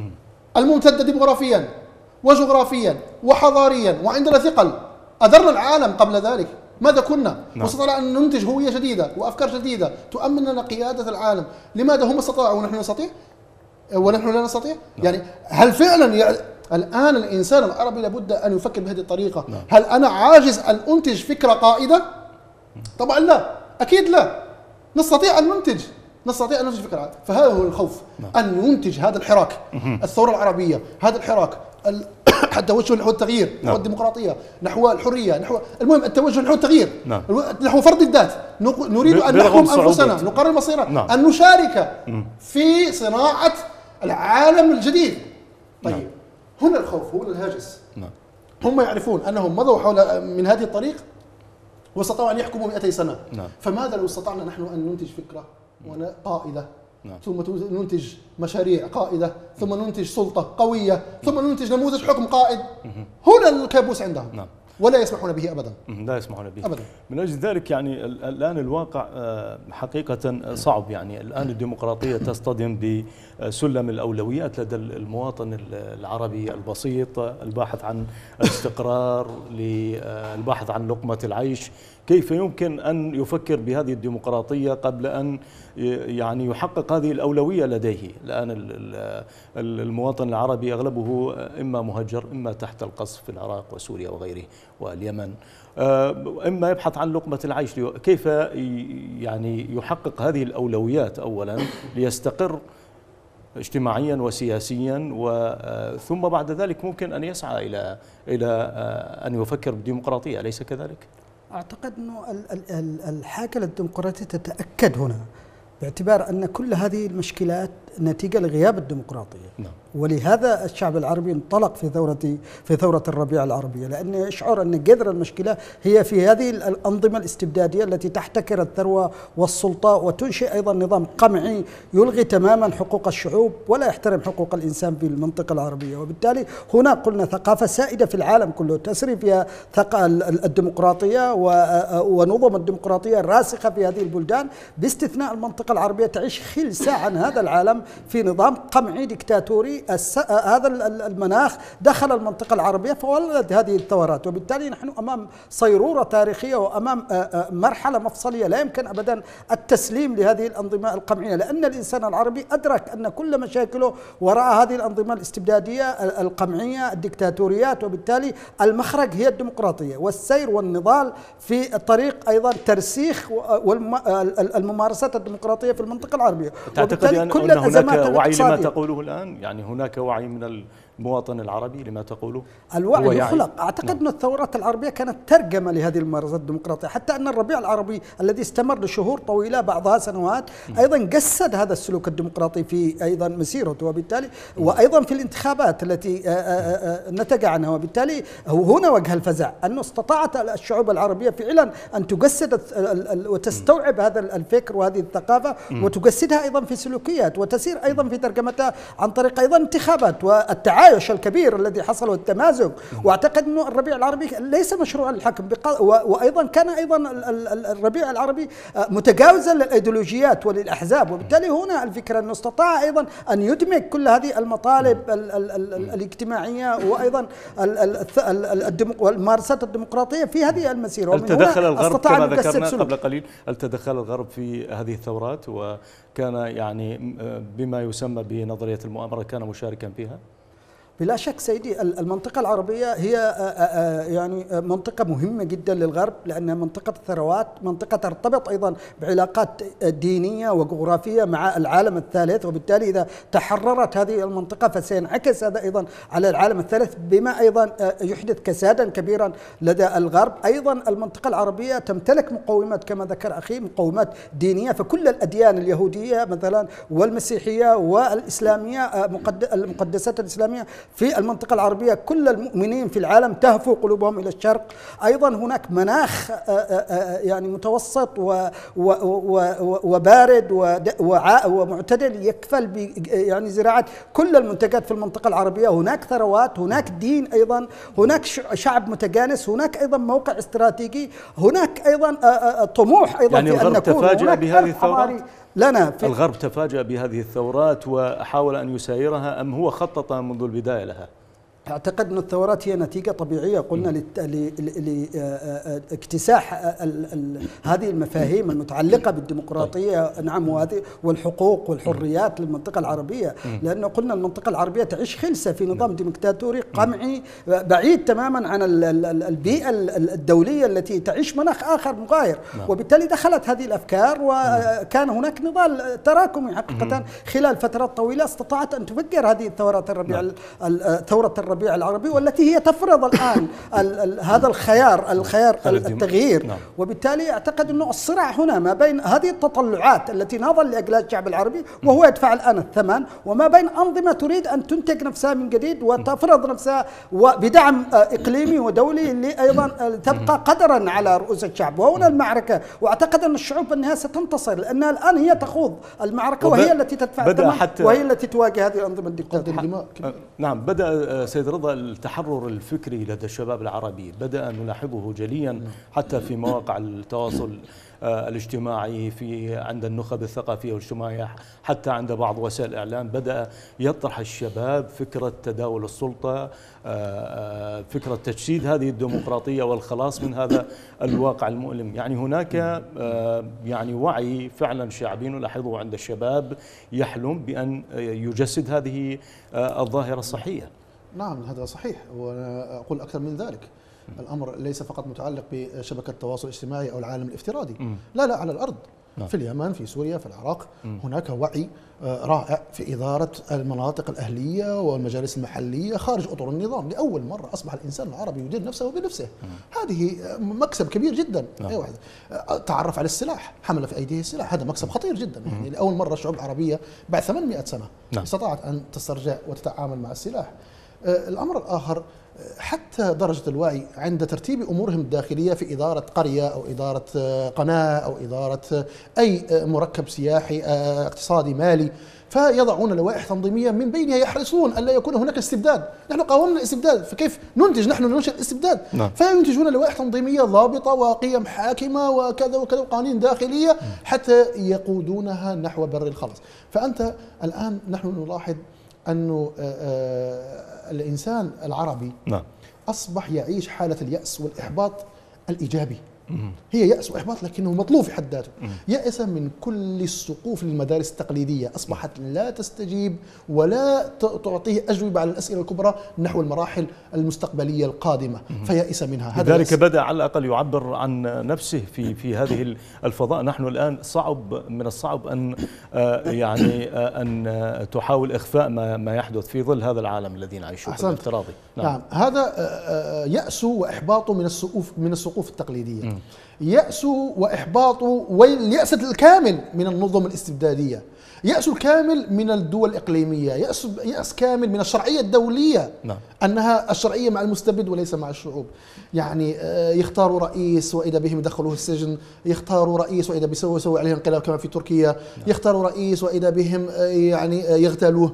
الممتدة ديموغرافيا وجغرافيا وحضاريا وعندنا ثقل، أدرنا العالم قبل ذلك، ماذا كنا؟ نعم. واستطعنا أن ننتج هوية جديدة وأفكار جديدة تؤمن لنا قيادة العالم. لماذا هم استطاعوا ونحن نستطيع ونحن لا نستطيع؟ نعم. يعني هل فعلا ي... الآن الإنسان العربي لابد أن يفكر بهذه الطريقة. نعم. هل أنا عاجز أن أنتج فكرة قائدة؟ طبعا لا، أكيد لا. نستطيع أن ننتج نستطيع أن ننتج فكرة قائدة. فهذا هو الخوف. نعم. أن ينتج هذا الحراك، الثورة العربية، هذا الحراك ال... حتى التوجه نحو التغيير، نحو الديمقراطية، نحو الحرية، نحو المهم التوجه نحو التغيير، نعم، نحو فرض الذات. نريد أن نحكم أنفسنا، نقرر مصيرنا، نعم، أن نشارك في صناعة العالم الجديد. طيب، نعم. هنا الخوف، هنا الهاجس. نعم. هم يعرفون أنهم مضوا حول من هذه الطريق واستطاعوا أن يحكموا مئتي سنة. نعم. فماذا لو استطعنا نحن أن ننتج فكرة قائدة، نعم، ثم ننتج مشاريع قائدة، ثم ننتج سلطة قوية، ثم ننتج نموذج حكم قائد. هنا الكابوس عندهم. نعم. ولا يسمحون به أبدا. لا يسمحون به أبدا. من أجل ذلك يعني الآن الواقع حقيقة صعب. يعني الآن الديمقراطية تصطدم بسلم الأولويات لدى المواطن العربي البسيط الباحث عن الاستقرار، الباحث عن لقمة العيش. كيف يمكن أن يفكر بهذه الديمقراطية قبل أن يعني يحقق هذه الأولوية لديه؟ الآن المواطن العربي أغلبه إما مهجر، إما تحت القصف في العراق وسوريا وغيره واليمن، إما يبحث عن لقمة العيش. كيف يعني يحقق هذه الأولويات أولا ليستقر اجتماعيا وسياسيا، وثم بعد ذلك ممكن أن يسعى إلى إلى أن يفكر بالديمقراطية، أليس كذلك؟ أعتقد أنه الحاجة للديمقراطية تتأكد هنا باعتبار أن كل هذه المشكلات نتيجة لغياب الديمقراطية. نعم. ولهذا الشعب العربي انطلق في ثورة في ثورة الربيع العربية، لأن يشعر أن جذر المشكلة هي في هذه الأنظمة الاستبدادية التي تحتكر الثروة والسلطة وتنشئ أيضا نظام قمعي يلغي تماما حقوق الشعوب ولا يحترم حقوق الإنسان في المنطقة العربية. وبالتالي هنا قلنا ثقافة سائدة في العالم كله تسري فيها الديمقراطية ونظم الديمقراطية الراسخة في هذه البلدان، باستثناء المنطقة العربية تعيش خلسة عن هذا العالم في نظام قمعي ديكتاتوري. هذا المناخ دخل المنطقة العربية فولد هذه الثورات، وبالتالي نحن أمام صيرورة تاريخية وأمام مرحلة مفصلية لا يمكن أبدا التسليم لهذه الأنظمة القمعية، لأن الإنسان العربي أدرك أن كل مشاكله وراء هذه الأنظمة الاستبدادية القمعية الديكتاتوريات، وبالتالي المخرج هي الديمقراطية والسير والنضال في الطريق أيضا ترسيخ والممارسات الديمقراطية في المنطقة العربية. تعتقد أن هناك وعي لما تقوله الآن؟ يعني هناك وعي من المواطن العربي لما تقوله؟ الوعي يخلق. أعتقد نعم. أن الثورات العربية كانت ترجمة لهذه الممارسات الديمقراطية، حتى أن الربيع العربي الذي استمر لشهور طويلة بعضها سنوات أيضا جسد هذا السلوك الديمقراطي في أيضا مسيرته، وبالتالي وأيضا في الانتخابات التي نتج عنها. وبالتالي هنا وجه الفزع أنه استطاعت الشعوب العربية فعلا أن تجسد وتستوعب هذا الفكر وهذه الثقافة وتجسدها أيضا في سلوكيات وتسير أيضا في ترجمتها عن طريق أيضا انتخابات والتعايش الكبير الذي حصل والتمازج. واعتقد انه الربيع العربي ليس مشروع للحكم، وايضا كان ايضا الربيع العربي متجاوزا للايديولوجيات وللاحزاب، وبالتالي هنا الفكره انه استطاع ايضا ان يدمج كل هذه المطالب الاجتماعيه وايضا الممارسات الديمقراطيه في هذه المسيره. هل تدخل الغرب كما ذكرنا قبل قليل؟ هل تدخل الغرب في هذه الثورات وكان يعني بما يسمى بنظريه المؤامره كان مشاركا فيها؟ بلا شك سيدي، المنطقة العربية هي يعني منطقة مهمة جدا للغرب، لأنها منطقة الثروات، منطقة ترتبط أيضا بعلاقات دينية وجغرافية مع العالم الثالث، وبالتالي إذا تحررت هذه المنطقة فسينعكس هذا أيضا على العالم الثالث بما أيضا يحدث كسادا كبيرا لدى الغرب. أيضا المنطقة العربية تمتلك مقومات كما ذكر أخي، مقومات دينية، فكل الأديان اليهودية مثلا والمسيحية والإسلامية المقدسات الإسلامية في المنطقة العربية، كل المؤمنين في العالم تهفو قلوبهم إلى الشرق. أيضا هناك مناخ يعني متوسط وبارد ومعتدل يكفل يعني زراعة كل المنتجات في المنطقة العربية. هناك ثروات، هناك دين، أيضا هناك شعب متجانس، هناك أيضا موقع استراتيجي، هناك أيضا طموح أيضا يعني في أن نكون تفاجأ بهذه الثورات. لنا في الغرب تفاجأ بهذه الثورات وحاول أن يسايرها أم هو خطط منذ البداية لها؟ أعتقد أن الثورات هي نتيجة طبيعية قلنا لاكتساح هذه المفاهيم المتعلقة بالديمقراطية نعم وهذه والحقوق والحريات للمنطقة العربية، لأنه قلنا المنطقة العربية تعيش خلسة في نظام ديكتاتوري قمعي بعيد تماما عن البيئة الدولية التي تعيش مناخ آخر مغاير، وبالتالي دخلت هذه الأفكار وكان هناك نضال تراكمي حقيقة خلال فترات طويلة استطاعت أن تفجر هذه الثورات الربيع ثورة الربيع العربي، والتي هي تفرض الآن ال ال هذا الخيار الخيار التغيير. نعم. وبالتالي أعتقد أنه الصراع هنا ما بين هذه التطلعات التي ناضل لأجلها الشعب العربي وهو يدفع الآن الثمن، وما بين أنظمة تريد أن تنتج نفسها من جديد وتفرض نفسها وبدعم إقليمي ودولي اللي أيضا تبقى قدرا على رؤوس الشعب. وهنا المعركة، وأعتقد أن الشعوب بالنهاية ستنتصر لأنها الآن هي تخوض المعركة وهي التي تدفع الثمن وهي التي تواجه هذه الأنظمة الديكتاتورية. نعم. بدأ سيد رضا التحرر الفكري لدى الشباب العربي، بدأ نلاحظه جليا حتى في مواقع التواصل الاجتماعي، في عند النخب الثقافية والاجتماعية، حتى عند بعض وسائل الإعلام بدأ يطرح الشباب فكرة تداول السلطة، فكرة تجسيد هذه الديمقراطية والخلاص من هذا الواقع المؤلم. يعني هناك يعني وعي فعلا شعبي نلاحظه عند الشباب يحلم بأن يجسد هذه الظاهرة الصحية. نعم هذا صحيح، وأنا أقول أكثر من ذلك. الأمر ليس فقط متعلق بشبكة التواصل الاجتماعي أو العالم الافتراضي، لا لا على الأرض في اليمن، في سوريا، في العراق. هناك وعي رائع في إدارة المناطق الأهلية والمجالس المحلية خارج أطر النظام. لأول مرة أصبح الإنسان العربي يدير نفسه بنفسه. هذه مكسب كبير جدا. أي واحد تعرف على السلاح، حمل في أيديه السلاح، هذا مكسب خطير جدا. يعني لأول مرة الشعوب العربية بعد ثمانمئة سنة استطاعت أن تسترجع وتتعامل مع السلاح. الأمر الآخر، حتى درجة الوعي عند ترتيب أمورهم الداخلية في إدارة قرية أو إدارة قناة أو إدارة أي مركب سياحي اقتصادي مالي، فيضعون لوائح تنظيمية من بينها يحرصون ألا يكون هناك استبداد. نحن قاومنا الاستبداد، فكيف ننتج نحن ننشئ الاستبداد؟ نعم. فينتجون لوائح تنظيمية ضابطة وقيم حاكمة وكذا وكذا وقوانين داخلية حتى يقودونها نحو بر الخلاص. فأنت الآن نحن نلاحظ أنه الإنسان العربي نعم. أصبح يعيش حالة اليأس والإحباط الإيجابي. هي يأس وإحباط لكنه مطلوب في حد ذاته. يأس من كل السقوف للمدارس التقليدية، أصبحت لا تستجيب ولا تعطيه أجوبة على الأسئلة الكبرى نحو المراحل المستقبلية القادمة، فيأس منها. لذلك بدأ على الأقل يعبر عن نفسه في في هذه الفضاء. نحن الآن صعب من الصعب أن يعني أن تحاول إخفاء ما ما يحدث في ظل هذا العالم الذي نعيشه الافتراضي. نعم. نعم، هذا يأس وإحباط من السقوف من السقوف التقليدية. يأس وإحباط واليأس الكامل من النظم الاستبدادية، يأس الكامل من الدول الإقليمية، يأس يأس كامل من الشرعية الدولية. نعم. أنها الشرعية مع المستبد وليس مع الشعوب. يعني يختاروا رئيس وإذا بهم يدخلوه السجن، يختاروا رئيس وإذا بيسووا يسوي عليه انقلاب كما في تركيا. نعم. يختاروا رئيس وإذا بهم يعني يغتالوه.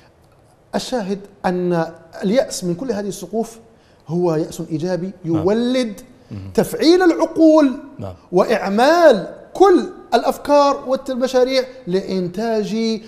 الشاهد أن اليأس من كل هذه السقوف هو يأس إيجابي يولد تفعيل العقول نعم. وإعمال كل الأفكار والمشاريع لإنتاج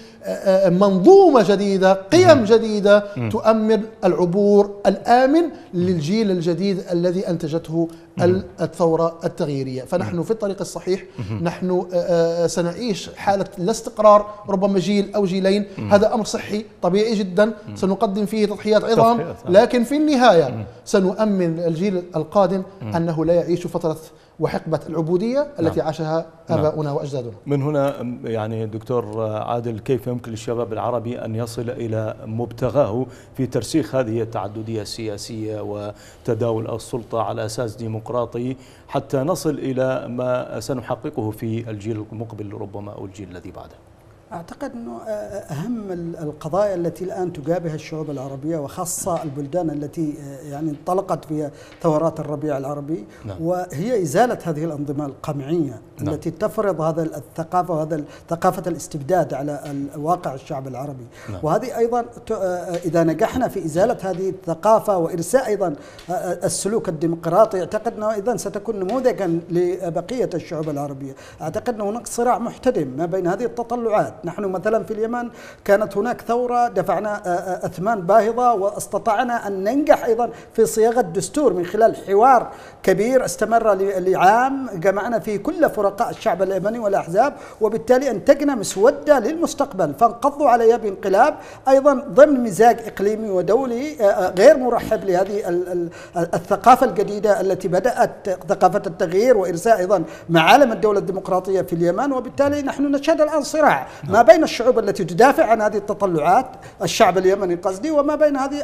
منظومة جديدة، قيم جديدة تؤمن العبور الآمن للجيل الجديد الذي أنتجته الثورة التغييرية. فنحن في الطريق الصحيح. نحن سنعيش حالة لا استقرار، ربما جيل أو جيلين. هذا أمر صحي طبيعي جدا، سنقدم فيه تضحيات عظام، لكن في النهاية سنؤمن الجيل القادم أنه لا يعيش فترة وحقبة العبودية التي نعم. عاشها آباؤنا نعم. وأجدادنا. من هنا يعني دكتور عادل، كيف يمكن للشباب العربي أن يصل إلى مبتغاه في ترسيخ هذه التعددية السياسية وتداول السلطة على أساس ديمقراطي حتى نصل إلى ما سنحققه في الجيل المقبل ربما أو الجيل الذي بعده؟ أعتقد أنه أهم القضايا التي الآن تجابه الشعوب العربية وخاصة البلدان التي يعني انطلقت فيها ثورات الربيع العربي نعم. وهي إزالة هذه الأنظمة القمعية نعم. التي تفرض هذا الثقافة وهذا ثقافة الاستبداد على واقع الشعب العربي نعم. وهذه أيضا إذا نجحنا في إزالة هذه الثقافة وإرساء أيضا السلوك الديمقراطي، أعتقد أنه إذن ستكون نموذجا لبقية الشعوب العربية. أعتقد أنه هناك صراع محتدم ما بين هذه التطلعات. نحن مثلا في اليمن كانت هناك ثورة، دفعنا أثمان باهظة واستطعنا أن ننجح أيضا في صياغة دستور من خلال حوار كبير استمر لعام جمعنا فيه كل فرقاء الشعب اليمني والأحزاب، وبالتالي أنتجنا مسودة للمستقبل. فانقضوا على يد انقلاب أيضا ضمن مزاج إقليمي ودولي غير مرحب لهذه الثقافة الجديدة التي بدأت ثقافة التغيير وإرساء أيضا معالم الدولة الديمقراطية في اليمن. وبالتالي نحن نشهد الآن صراع ما بين الشعوب التي تدافع عن هذه التطلعات، الشعب اليمني قصدي، وما بين هذه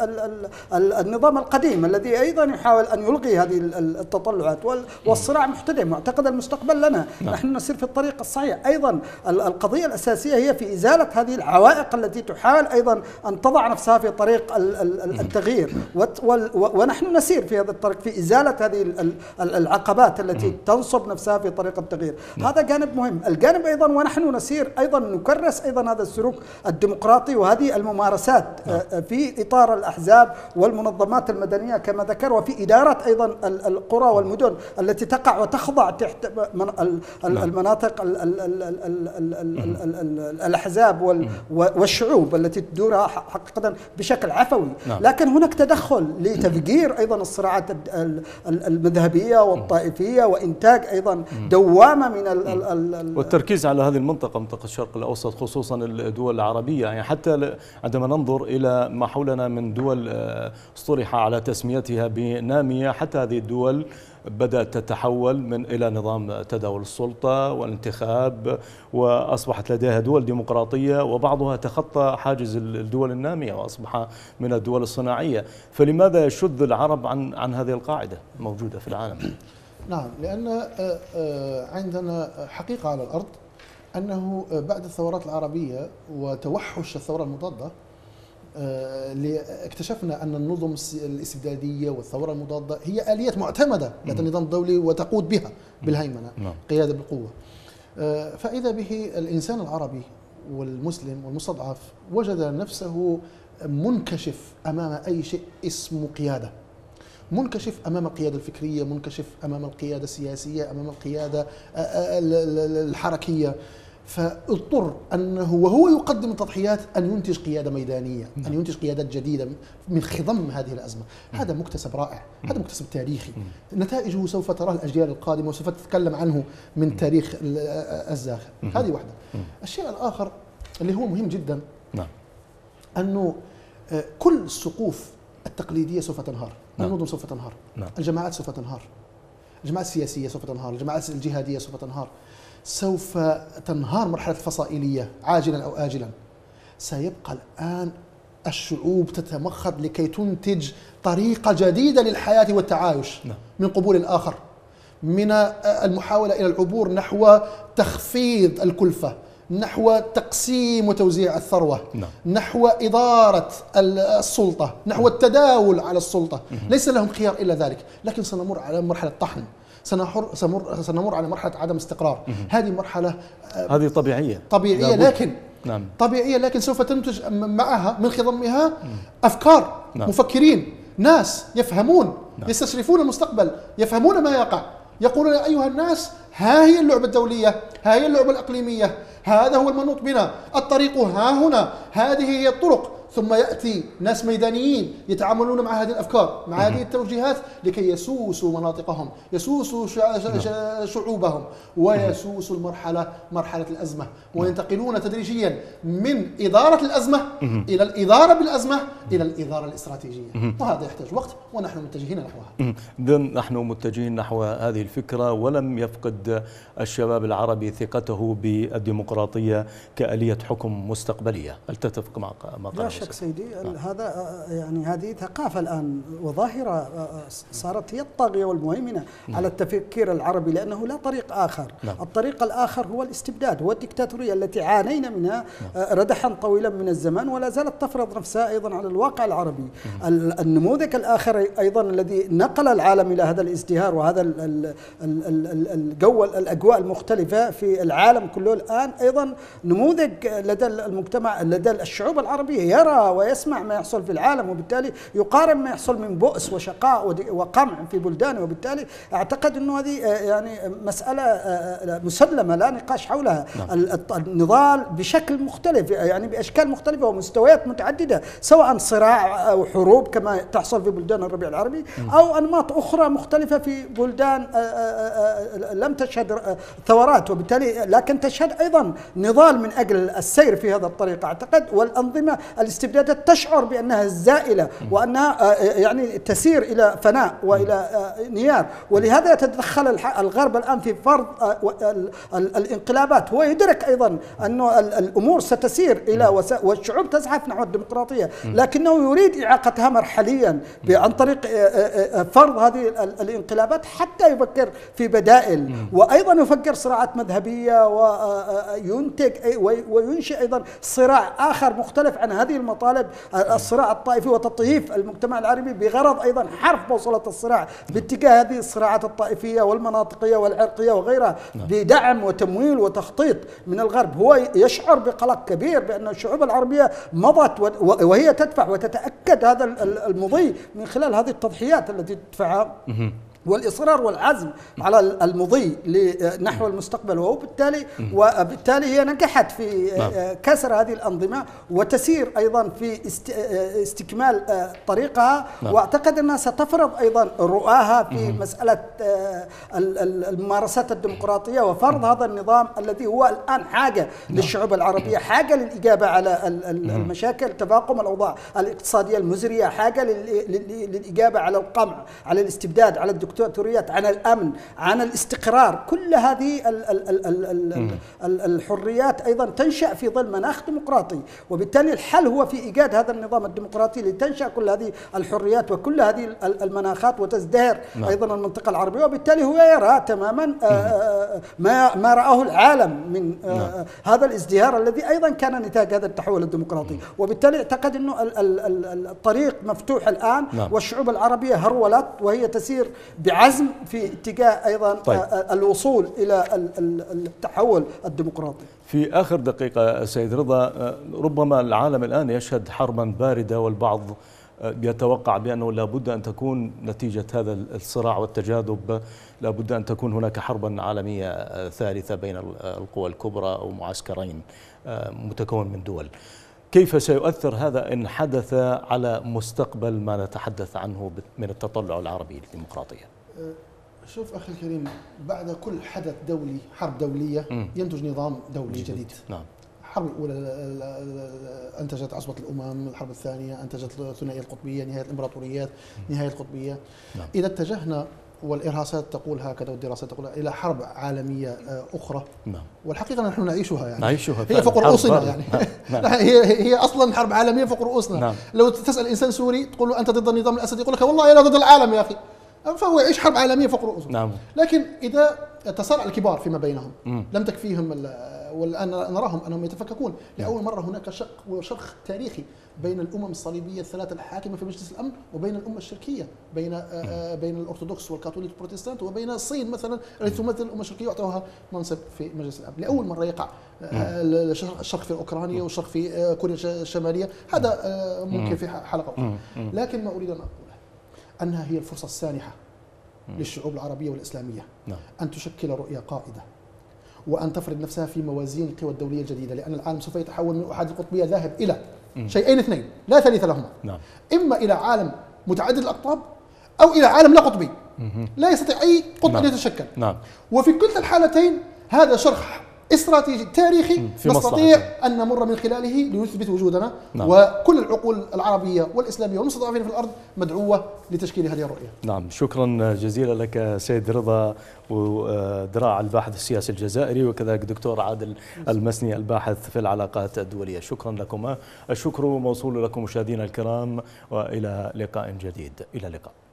النظام القديم الذي أيضا يحاول أن يلغي هذه التطلعات، والصراع محتدم. واعتقد المستقبل لنا نحن نسير في الطريق الصحيح. أيضا القضية الأساسية هي في إزالة هذه العوائق التي تحاول أيضا أن تضع نفسها في طريق التغيير، ونحن نسير في هذا الطريق في إزالة هذه العقبات التي تنصب نفسها في طريق التغيير. هذا جانب مهم. الجانب أيضا ونحن نسير أيضا نكرس أيضا هذا السلوك الديمقراطي وهذه الممارسات في إطار الأحزاب والمنظمات المدنية كما ذكر، وفي إدارة أيضا القرى والمدن التي تقع وتخضع تحت المناطق الأحزاب والشعوب التي تدورها حقيقة بشكل عفوي. لكن هناك تدخل لتفجير أيضا الصراعات المذهبية والطائفية وإنتاج أيضا دوامة من والتركيز على هذه المنطقة، منطقة الشرق الشرق الأوسط خصوصا الدول العربية، يعني حتى عندما ننظر إلى ما حولنا من دول اصطلح على تسميتها بنامية، حتى هذه الدول بدأت تتحول من إلى نظام تداول السلطة والانتخاب، وأصبحت لديها دول ديمقراطية، وبعضها تخطى حاجز الدول النامية وأصبح من الدول الصناعية. فلماذا يشذ العرب عن عن هذه القاعدة الموجودة في العالم؟ نعم، لأن عندنا حقيقة على الأرض أنه بعد الثورات العربية وتوحش الثورة المضادة اكتشفنا أن النظم الاستبدادية والثورة المضادة هي آليات معتمدة لدى النظام الدولي وتقود بها بالهيمنة، قيادة بالقوة. فإذا به الإنسان العربي والمسلم والمستضعف وجد نفسه منكشف أمام أي شيء اسمه قيادة، منكشف أمام القيادة الفكرية، منكشف أمام القيادة السياسية، أمام القيادة الحركية، فاضطر أنه وهو يقدم التضحيات أن ينتج قيادة ميدانية، أن ينتج قيادات جديدة من خضم هذه الأزمة. هذا مكتسب رائع، هذا مكتسب تاريخي، نتائجه سوف تراه الأجيال القادمة وسوف تتكلم عنه من تاريخ الزاخر. هذه واحدة. الشيء الآخر اللي هو مهم جدا أنه كل السقوف التقليدية سوف تنهار، النظم سوف تنهار، الجماعات سوف تنهار، الجماعات السياسية سوف تنهار، الجماعات الجهادية سوف تنهار، سوف تنهار مرحلة الفصائلية عاجلا أو آجلا. سيبقى الآن الشعوب تتمخض لكي تنتج طريقة جديدة للحياة والتعايش، من قبول الآخر، من المحاولة إلى العبور نحو تخفيض الكلفة، نحو تقسيم وتوزيع الثروة، نحو إدارة السلطة، نحو التداول على السلطة. ليس لهم خيار إلا ذلك، لكن سنمر على مرحلة طحن، سنمر سنمر على مرحلة عدم استقرار. هذه مرحلة هذه طبيعية طبيعية لكن نعم. طبيعية لكن سوف تنتج معها من خضمها أفكار، نعم. مفكرين، ناس يفهمون، نعم. يستشرفون المستقبل، يفهمون ما يقع، يقولون يا أيها الناس ها هي اللعبة الدولية، ها هي اللعبة الإقليمية، هذا هو المنوط بنا، الطريق ها هنا، هذه هي الطرق. ثم يأتي ناس ميدانيين يتعاملون مع هذه الأفكار، مع هذه التوجيهات، لكي يسوسوا مناطقهم، يسوسوا شعوبهم، ويسوسوا المرحلة مرحلة الأزمة، وينتقلون تدريجيا من إدارة الأزمة إلى الإدارة بالأزمة إلى الإدارة الاستراتيجية. وهذا يحتاج وقت، ونحن متجهين نحوها. إذن نحن متجهين نحو هذه الفكرة، ولم يفقد الشباب العربي ثقته بالديمقراطية كآلية حكم مستقبلية. هل تتفق مع ما قال؟ لا شك سيدي، هذا يعني هذه ثقافة الآن وظاهرة صارت هي الطاغية والمهيمنة على التفكير العربي، لأنه لا طريق آخر. نعم. الطريق الآخر هو الاستبداد، هو الدكتاتورية التي عانينا منها ردحا طويلا من الزمان، ولا زالت تفرض نفسها أيضا على الواقع العربي. النموذج الآخر أيضا الذي نقل العالم إلى هذا الازدهار وهذا الجو الأجواء المختلفة في العالم كله الآن، أيضا نموذج لدى المجتمع، لدى الشعوب العربية، يرى ويسمع ما يحصل في العالم، وبالتالي يقارن ما يحصل من بؤس وشقاء وقمع في بلدانه. وبالتالي أعتقد أنه هذه يعني مسألة مسلمة لا نقاش حولها. النضال بشكل مختلف، يعني بأشكال مختلفة ومستويات متعددة، سواء صراع أو حروب كما تحصل في بلدان الربيع العربي، أو أنماط أخرى مختلفة في بلدان لم تشهد ثورات، وبالتالي لكن تشهد أيضا نضال من أجل السير في هذا الطريق. أعتقد والأنظمة الاستبدادات تشعر بأنها زائلة، وأنها يعني تسير إلى فناء وإلى انهيار، ولهذا يتدخل الغرب الآن في فرض الانقلابات. هو يدرك أيضا أن الأمور ستسير إلى والشعوب تزحف نحو الديمقراطية، لكنه يريد إعاقتها مرحليا عن طريق فرض هذه الانقلابات حتى يفكر في بدائل، وأيضا يفكر صراعات مذهبية، وينتج وينشئ أيضا صراع آخر مختلف عن هذه المطالب، الصراع الطائفي وتطهيف المجتمع العربي بغرض أيضا حرف بوصلة الصراع باتجاه هذه الصراعات الطائفية والمناطقية والعرقية وغيرها بدعم وتمويل وتخطيط من الغرب. هو يشعر بقلق كبير بأن الشعوب العربية مضت وهي تدفع، وتتأكد هذا المضي من خلال هذه التضحيات التي تدفعها. والإصرار والعزم على المضي نحو المستقبل، وبالتالي وبالتالي هي نجحت في كسر هذه الأنظمة وتسير أيضا في استكمال طريقها. وأعتقد أنها ستفرض أيضا رؤاها في مسألة الممارسات الديمقراطية وفرض هذا النظام الذي هو الآن حاجة للشعوب العربية، حاجة للإجابة على المشاكل، تفاقم الأوضاع الاقتصادية المزرية، حاجة للإجابة على القمع، على الاستبداد، على الدكتاتوريات، عن الأمن، عن الاستقرار. كل هذه ال ال ال ال ال ال الحريات أيضا تنشأ في ظل مناخ ديمقراطي، وبالتالي الحل هو في إيجاد هذا النظام الديمقراطي لتنشأ كل هذه الحريات وكل هذه المناخات وتزدهر أيضا المنطقة العربية. وبالتالي هو يرى تماما ما ما رآه العالم من هذا الازدهار الذي أيضا كان نتاج هذا التحول الديمقراطي. وبالتالي اعتقد أنه الطريق مفتوح الآن، والشعوب العربية هرولت وهي تسير بعزم في اتجاه أيضا طيب. الوصول إلى التحول الديمقراطي. في آخر دقيقة سيد رضا، ربما العالم الآن يشهد حربا باردة، والبعض يتوقع بأنه لابد أن تكون نتيجة هذا الصراع والتجاذب، لابد أن تكون هناك حربا عالمية ثالثة بين القوى الكبرى أو معسكرين متكون من دول. كيف سيؤثر هذا إن حدث على مستقبل ما نتحدث عنه من التطلع العربي للديمقراطية؟ شوف أخي الكريم، بعد كل حدث دولي، حرب دولية، ينتج نظام دولي جديد. نعم. الحرب الأولى أنتجت عصبة الأمم، الحرب الثانية أنتجت الثنائية القطبية، نهاية الإمبراطوريات، نهاية القطبية. نعم. إذا اتجهنا، والإرهاصات تقول هكذا والدراسات تقول، إلى حرب عالمية أخرى، نعم. والحقيقة نحن نعيشها يعني نعيشها هي فوق رؤوسنا يعني. نعم. هي هي أصلا حرب عالمية فوق رؤوسنا. نعم. لو تسأل إنسان سوري تقول له أنت ضد النظام الأسدي، يقول لك والله أنا ضد العالم يا أخي، فهو يعيش حرب عالمية فوق رؤوسهم. نعم. لكن إذا تصارع الكبار فيما بينهم مم. لم تكفيهم، والآن نراهم أنهم يتفككون. لأول مرة هناك شق وشرخ تاريخي بين الأمم الصليبية الثلاثة الحاكمة في مجلس الأمن وبين الأمة الشركية، بين آه بين الأرثوذكس والكاثوليك والبروتستانت، وبين الصين مثلا التي تمثل الأمة الشركية وأعطوها منصب في مجلس الأمن. لأول مرة يقع آه الشرق في أوكرانيا والشرق في آه كوريا الشمالية. هذا آه ممكن في حلقة أخرى، لكن ما أريد أن أقوله أنها هي الفرصة السانحة للشعوب العربية والإسلامية أن تشكل رؤية قائدة، وأن تفرض نفسها في موازين القوى الدولية الجديدة، لأن العالم سوف يتحول من أحادية القطبية ذاهب إلى شيئين اثنين لا ثالث لهما. نعم. إما إلى عالم متعدد الأقطاب أو إلى عالم لا قطبي لا يستطيع أي قطب نعم. أن يتشكل. نعم. وفي كلتا الحالتين هذا شرح استراتيجي تاريخي نستطيع أن نمر من خلاله لنثبت وجودنا. نعم. وكل العقول العربية والإسلامية والمستضعفين في الأرض مدعوة لتشكيل هذه الرؤية. نعم، شكرا جزيلا لك سيد رضا ودراع الباحث السياسي الجزائري، وكذلك دكتور عادل المسني الباحث في العلاقات الدولية. شكرا لكما. الشكر موصول لكم مشاهدينا الكرام، وإلى لقاء جديد. إلى اللقاء.